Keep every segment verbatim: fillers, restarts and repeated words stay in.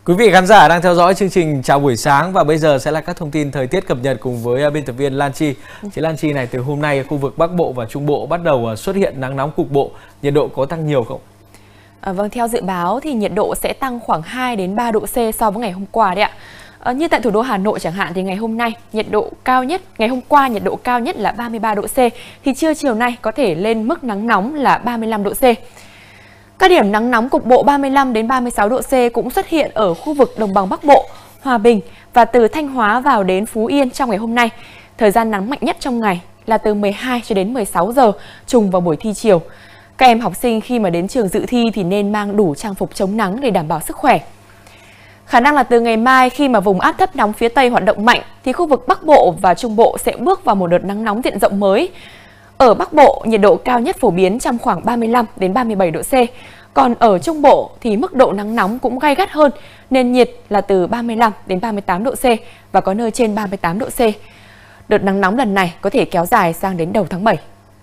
Quý vị khán giả đang theo dõi chương trình Chào buổi sáng và bây giờ sẽ là các thông tin thời tiết cập nhật cùng với biên tập viên Lan Chi. Chị Lan Chi này, từ hôm nay khu vực Bắc Bộ và Trung Bộ bắt đầu xuất hiện nắng nóng cục bộ, nhiệt độ có tăng nhiều không? À, vâng, theo dự báo thì nhiệt độ sẽ tăng khoảng hai đến ba độ C so với ngày hôm qua đấy ạ. À, như tại thủ đô Hà Nội chẳng hạn thì ngày hôm nay nhiệt độ cao nhất, ngày hôm qua nhiệt độ cao nhất là ba mươi ba độ C, thì trưa chiều nay có thể lên mức nắng nóng là ba mươi lăm độ C. Các điểm nắng nóng cục bộ ba mươi lăm đến ba mươi sáu độ C cũng xuất hiện ở khu vực đồng bằng Bắc Bộ, Hòa Bình và từ Thanh Hóa vào đến Phú Yên trong ngày hôm nay. Thời gian nắng mạnh nhất trong ngày là từ mười hai cho đến mười sáu giờ, trùng vào buổi thi chiều. Các em học sinh khi mà đến trường dự thi thì nên mang đủ trang phục chống nắng để đảm bảo sức khỏe. Khả năng là từ ngày mai khi mà vùng áp thấp nóng phía Tây hoạt động mạnh thì khu vực Bắc Bộ và Trung Bộ sẽ bước vào một đợt nắng nóng diện rộng mới. Ở Bắc Bộ, nhiệt độ cao nhất phổ biến trong khoảng ba mươi lăm đến ba mươi bảy độ C. Còn ở Trung Bộ thì mức độ nắng nóng cũng gay gắt hơn, nền nhiệt là từ ba mươi lăm đến ba mươi tám độ C và có nơi trên ba mươi tám độ C. Đợt nắng nóng lần này có thể kéo dài sang đến đầu tháng bảy.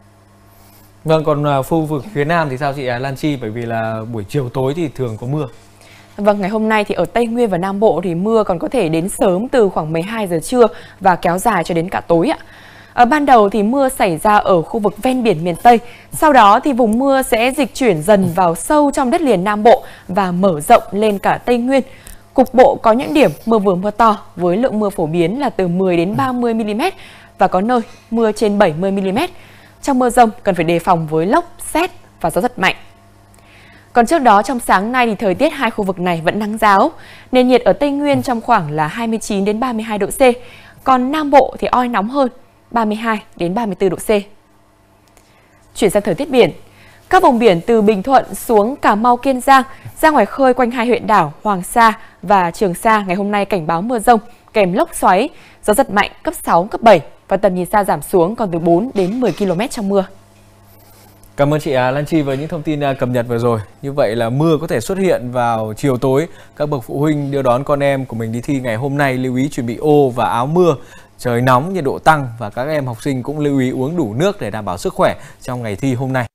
Vâng, còn khu vực phía Nam thì sao chị Lan Chi? Bởi vì là buổi chiều tối thì thường có mưa. Vâng, ngày hôm nay thì ở Tây Nguyên và Nam Bộ thì mưa còn có thể đến sớm từ khoảng mười hai giờ trưa và kéo dài cho đến cả tối ạ. Ở ban đầu thì mưa xảy ra ở khu vực ven biển miền Tây, sau đó thì vùng mưa sẽ dịch chuyển dần vào sâu trong đất liền Nam Bộ và mở rộng lên cả Tây Nguyên. Cục bộ có những điểm mưa vừa mưa to với lượng mưa phổ biến là từ mười đến ba mươi mi li mét và có nơi mưa trên bảy mươi mi li mét. Trong mưa dông cần phải đề phòng với lốc, sét và gió giật mạnh. Còn trước đó trong sáng nay thì thời tiết hai khu vực này vẫn nắng ráo. Nền nhiệt ở Tây Nguyên trong khoảng là hai mươi chín đến ba mươi hai độ C, còn Nam Bộ thì oi nóng hơn, ba mươi hai đến ba mươi tư độ C. Chuyển sang thời tiết biển. Các vùng biển từ Bình Thuận xuống Cà Mau, Kiên Giang, ra ngoài khơi quanh hai huyện đảo Hoàng Sa và Trường Sa ngày hôm nay cảnh báo mưa dông kèm lốc xoáy, gió giật mạnh cấp sáu, cấp bảy và tầm nhìn xa giảm xuống còn từ bốn đến mười ki lô mét trong mưa. Cảm ơn chị Lan Chi với những thông tin cập nhật vừa rồi. Như vậy là mưa có thể xuất hiện vào chiều tối. Các bậc phụ huynh đưa đón con em của mình đi thi ngày hôm nay lưu ý chuẩn bị ô và áo mưa. Trời nóng, nhiệt độ tăng và các em học sinh cũng lưu ý uống đủ nước để đảm bảo sức khỏe trong ngày thi hôm nay.